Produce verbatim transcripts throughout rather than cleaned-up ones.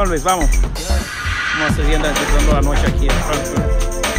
Bueno, Luis, vamos. Vamos a seguir disfrutando la noche aquí en Frankfurt.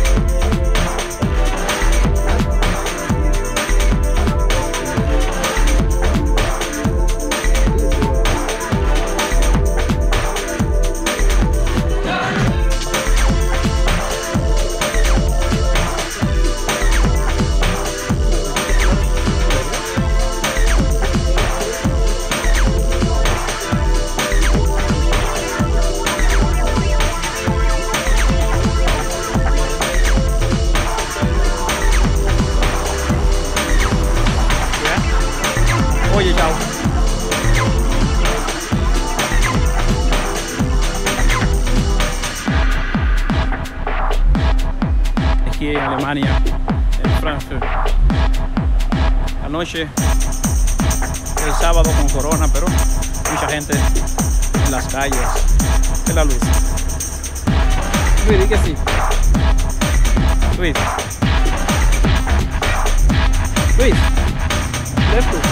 Oye, chao. Aquí en Alemania, en Frankfurt. Anoche, el sábado con corona, pero mucha gente en las calles. ¿Qué la Luis? Luis, di que sí. Luis. Luis. ¿Eres tú?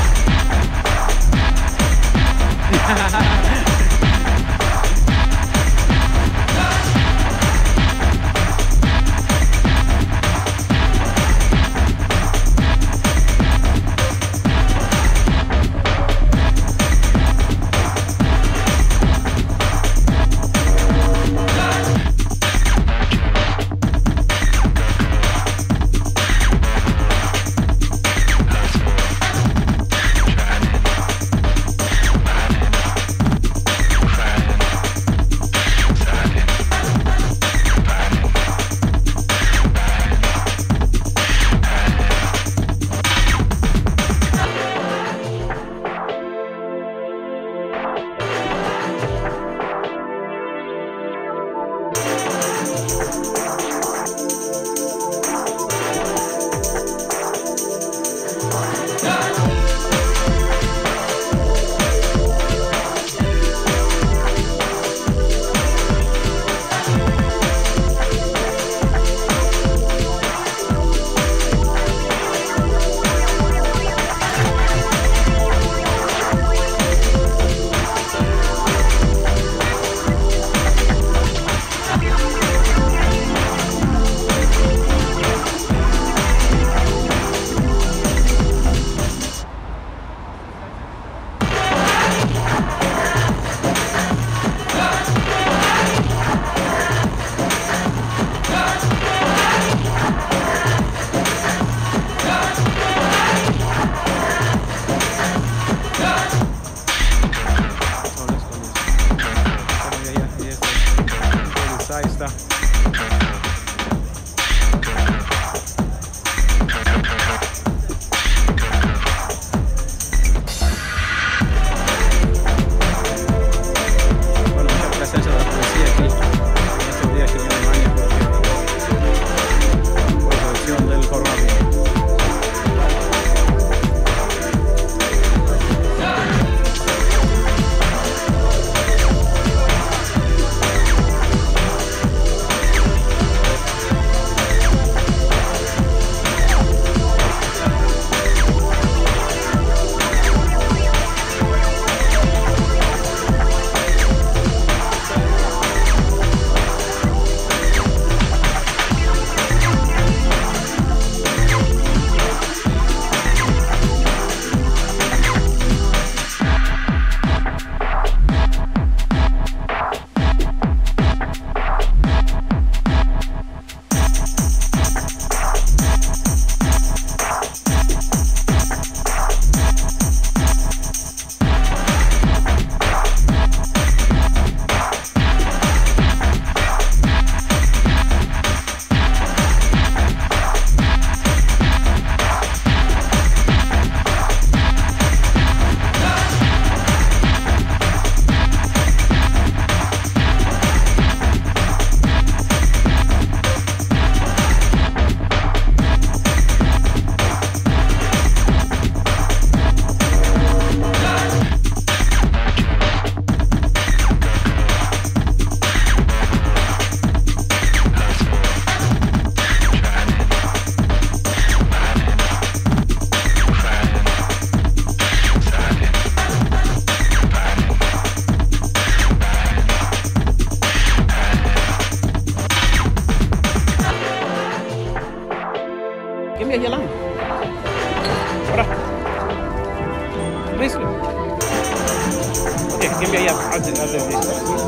Ahora. Listo. Ok, ¿quién veía antes de listo?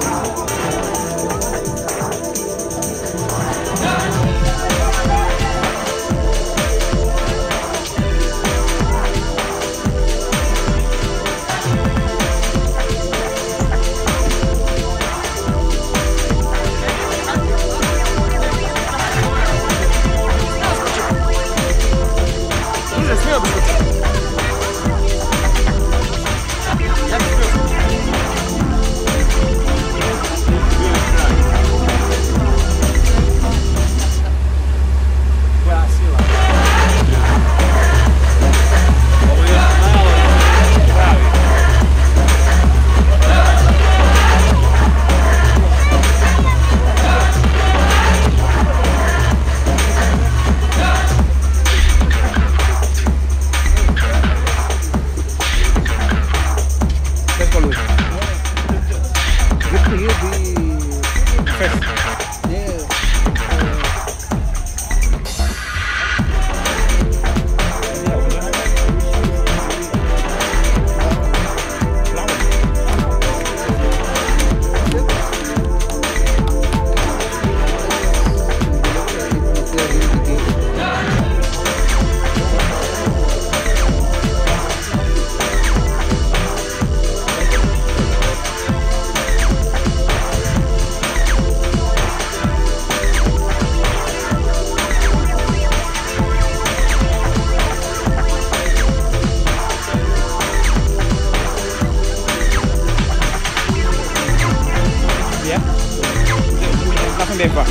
Depa.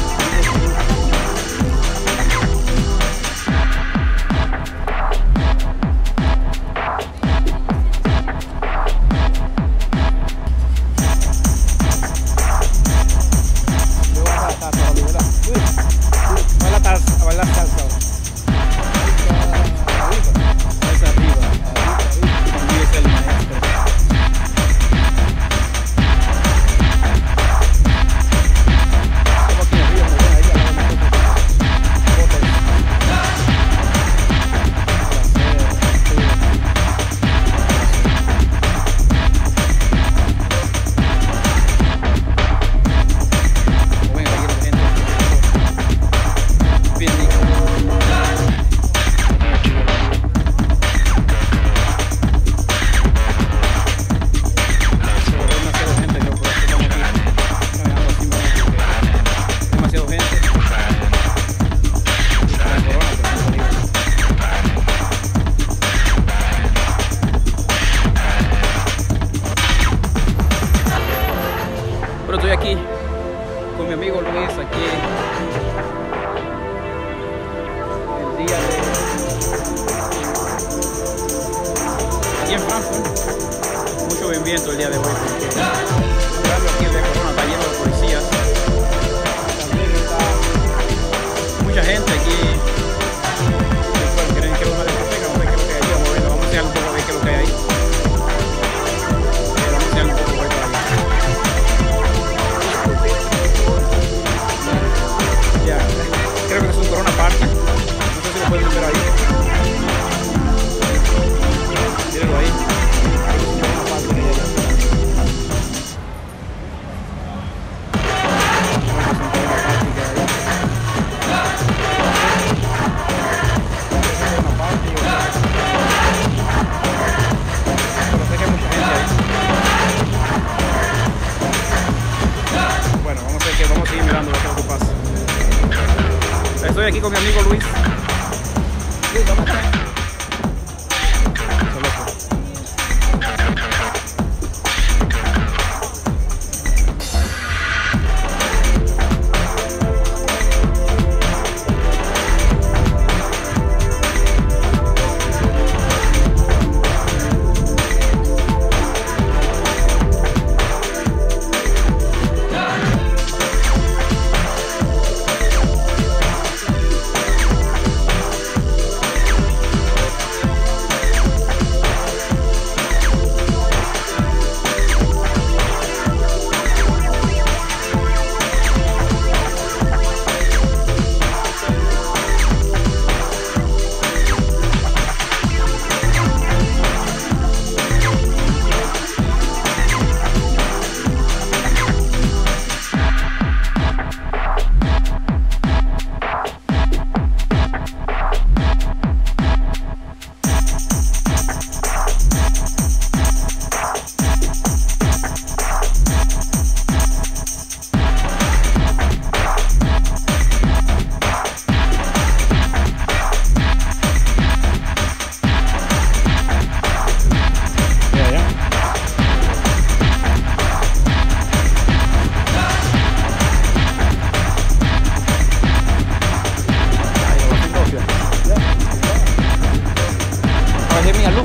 Estoy aquí con mi amigo Luis, aquí el día de aquí en Frankfurt. Mucho movimiento el día de hoy porque el barrio aquí de Corona está lleno de policías. También está mucha gente aquí. Bueno, quieren que una discoteca, vamos a ver qué es lo que hay ahí, vamos a ver, vamos a enseñar un poco a ver qué es lo que hay ahí. Vamos a enseñar un poco por ahí para allá. Ya, creo que es un Corona Party. No sé si lo pueden ver ahí. Mírenlo ahí. Es un Corona Party que hay allá. Pero sé que hay mucha gente ahí. Bueno, vamos a ver que vamos a seguir mirando lo que pasa. Estoy aquí con mi amigo Luis. Luis, vamos a ver. tenía luz.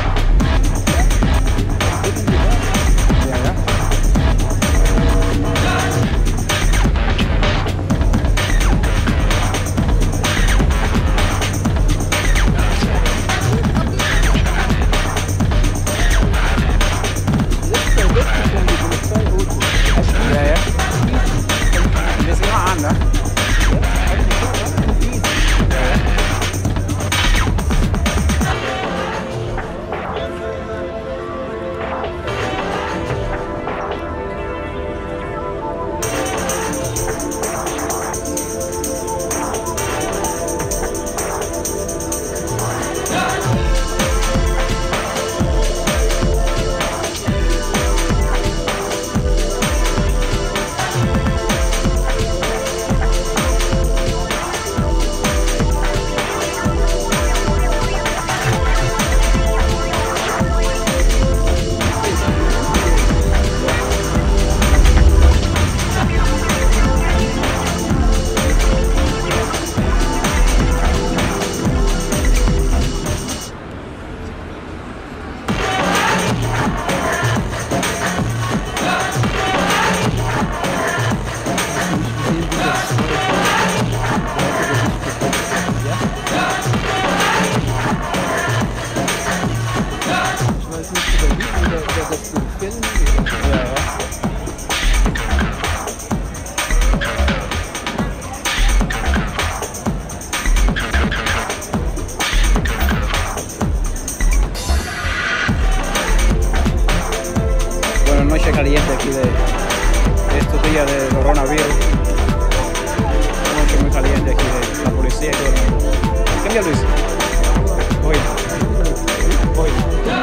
Noche caliente aquí de, de estos días de coronavirus. Una noche muy caliente aquí de la policía y todo el mundo. ¿Qué día, Luis? Hoy. Hoy.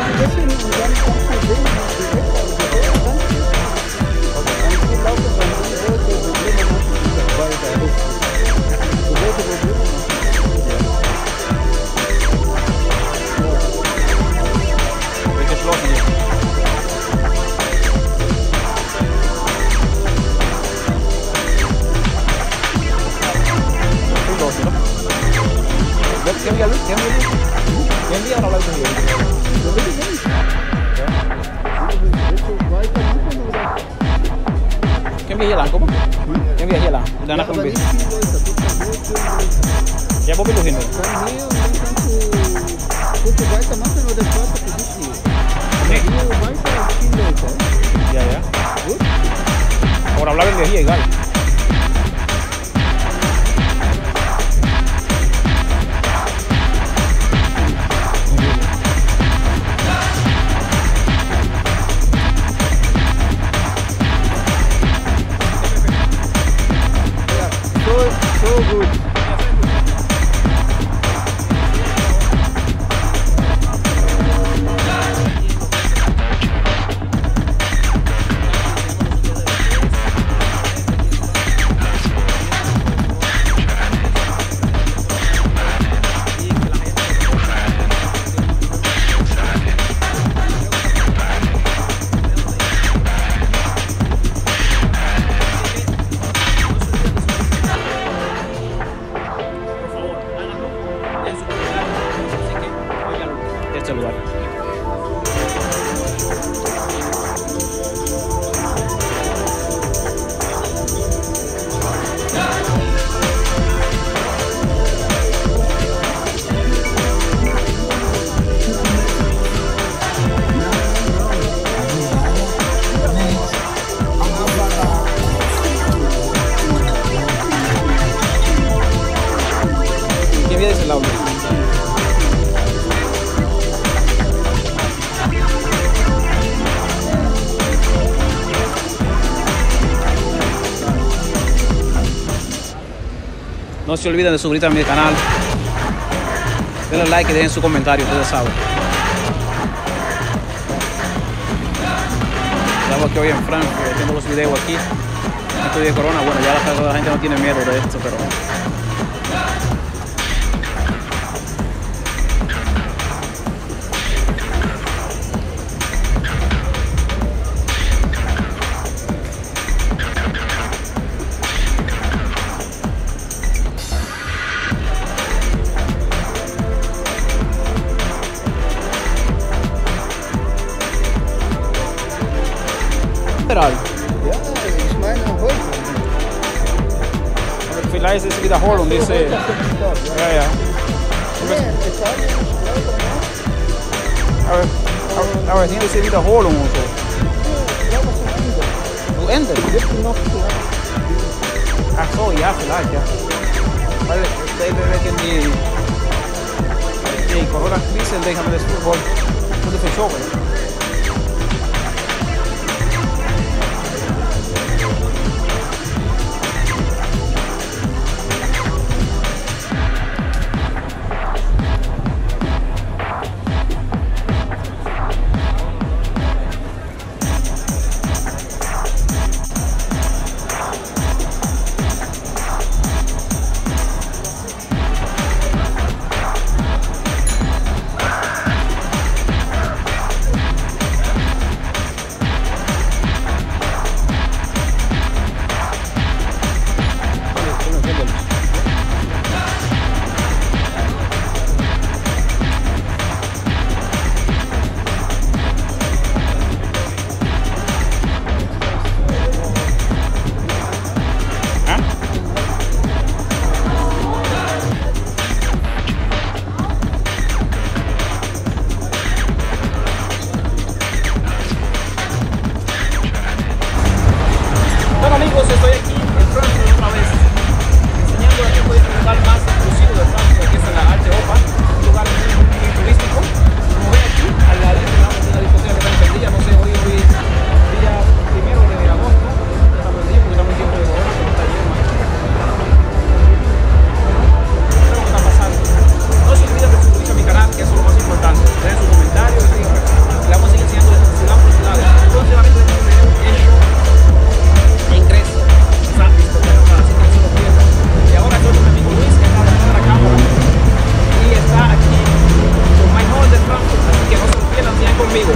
¿Qué envía Luis? ¿Qué envía Luis? ¿Qué envía no la hizo bien? ¿Qué envía Yelan? ¿Cómo? ¿Qué envía Yelan? Dan aku lebih. Ya Bobby tuh ini. Ya ya. Ahora hablar de energía igual. So good. Este lugar. ¿Quién viene de ese lado? No se olviden de suscribirse a mi canal, denle like y dejen su comentario, ustedes saben. Estamos aquí hoy en Frankfurt haciendo los videos aquí. Esto de corona, bueno, ya la, la gente no tiene miedo de esto, pero Liberal. Ja, ich meine heute. Vielleicht ist es Wiederholung, diese. Ja, ja. Nee, Italien, ich glaube noch. Aber, aber, aber hier ist die Wiederholung und so. Ich glaube zum Ende. Zu Ende? Gibt noch zu Ende. Ach so, ja, vielleicht, ja. Weil ustedes ven que ni Corona-Krise déjame de fútbol. Todo fue show, ¿eh? Bueno amigos, estoy aquí en Frankfurt otra vez, enseñando aquí un lugar más exclusivo de Frankfurt, que es en la Alte Oper, un lugar muy, muy, muy turístico. Como ven aquí, al lado tenemos una discoteca que está encendida, no sé, hoy hoy día primero de agosto, está prendido porque estamos en tiempo de corona, pero está lleno. Creo que está pasando. No se olviden de suscribirse a mi canal, que eso es lo más importante. Dejen sus comentarios y le vamos a seguir enseñando ciudad por ciudad. Próximamente tenemos un video hecho en Grecia, así que no se lo pierdan. Y ahora estoy con mi amigo Luis, que está detrás de la cámara y está aquí con My Hall de Frankfurt, así que no se lo pierdan, sigan conmigo.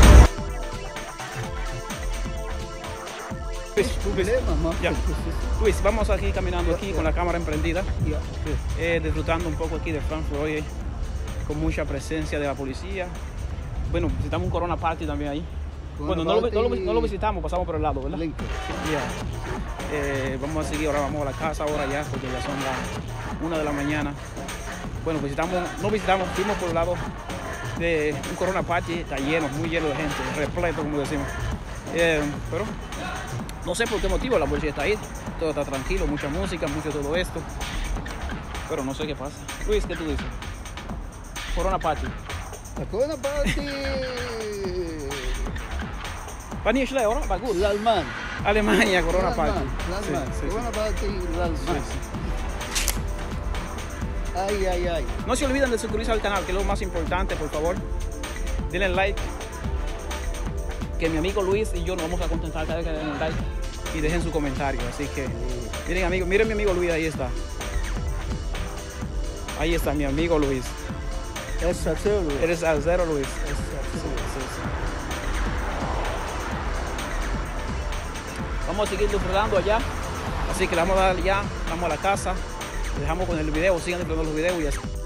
Luis, Luis, ya. Luis, vamos aquí caminando aquí con la cámara emprendida, eh, disfrutando un poco aquí de Frankfurt hoy, eh, con mucha presencia de la policía. Bueno, visitamos un Corona Party también ahí. Bueno, no lo, no, lo, no lo visitamos, pasamos por el lado, ¿verdad? Yeah. Eh, vamos a seguir, ahora vamos a la casa ahora ya, porque ya son las una de la mañana. Bueno, visitamos, no visitamos, fuimos por el lado de un Corona Party, está lleno, muy lleno de gente, repleto como decimos. Eh, pero no sé por qué motivo la policía está ahí, todo está tranquilo, mucha música, mucho todo esto. Pero no sé qué pasa. Luis, ¿qué tú dices? Corona Party. La Corona Party. Wann ihr schlecht, oder? War gut. L'Allemagne. Alemania, Corona Party. L'Allemagne. Sí, sí, Corona sí. Party, l'Allemagne. Sí, sí. Ay, ay, ay. No se olviden de suscribirse al canal, que es lo más importante, por favor. Denle like. Que mi amigo Luis y yo nos vamos a contentar cada vez que den un like. Y dejen su comentario. Así que, miren, amigos, miren mi amigo Luis, ahí está. Ahí está mi amigo Luis. Es salsero, Luis. Eres salsero, Luis. Es salsero. Sí, sí, sí. Vamos a seguir disfrutando allá, así que le vamos a dar ya, vamos a la casa, le dejamos con el video, sigan disfrutando los videos y así.